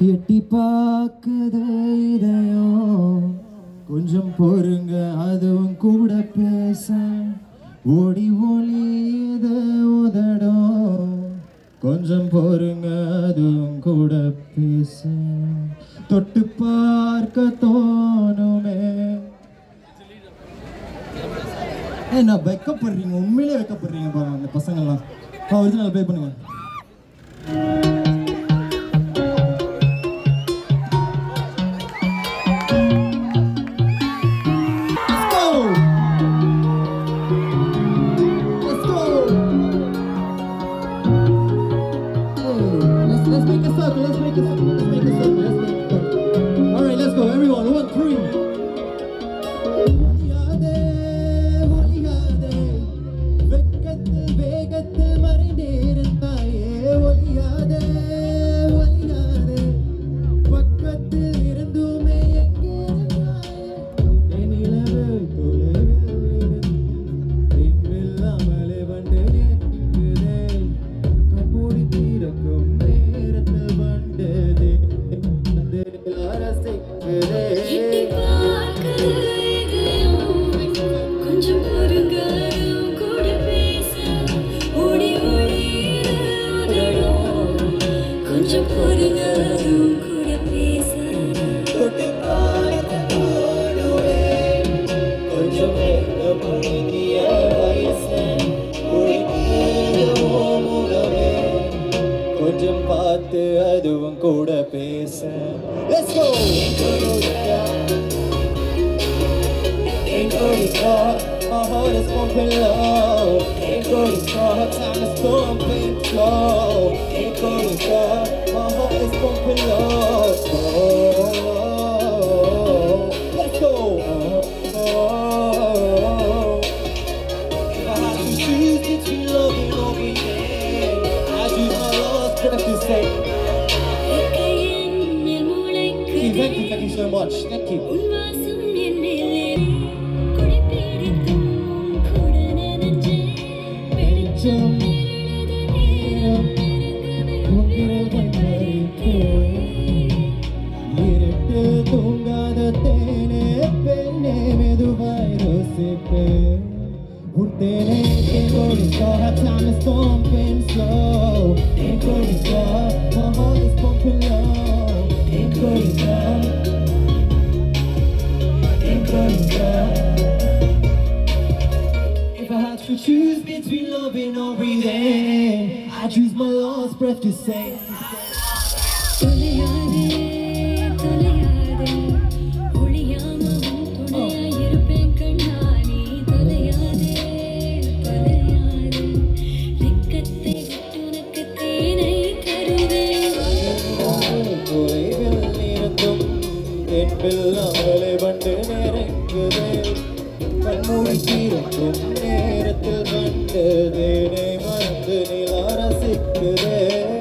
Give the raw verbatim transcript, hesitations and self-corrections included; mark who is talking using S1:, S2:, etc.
S1: எட்டி பார்க்குது இதயம் கொஞ்சம் பொறுங்க அதுவும் கூட பேச ஓடி ஒளியுது உதடும் கொஞ்சம் பொறுங்க அதுவும் கூட பேச தொட்டு பார்க்க தோணுமே. என்ன வைக்கப்படுறீங்க, உண்மையிலே வைக்கப்படுறீங்க பாருங்க அந்த பசங்கள்லாம். ஒரிஜினல் ப்ளே பண்ணுங்க. கொஞ்சம் பார்த்து அதுவும் கூட பேச. Let's go. Ain't going far, my heart is pumping low. Ain't going far, time is pumping slow. Ain't going far, my heart is pumping low. Oh, let's go. Oh, if I had to choose between loving or being, I choose my last breath to say. Thank you, thank you so much. Thank you. Time is pumping slow. Ain't going far, my heart is pumping low. Ain't going far, ain't going far. If I had to choose between loving or breathing, I choose my last breath to say. வெள்ளாமலை வண்டு நெருங்குதே கண்மூடி தீரக்கும் நேரத்தில் கண்டு தேனை மறந்து நிலா ரசிக்குதே.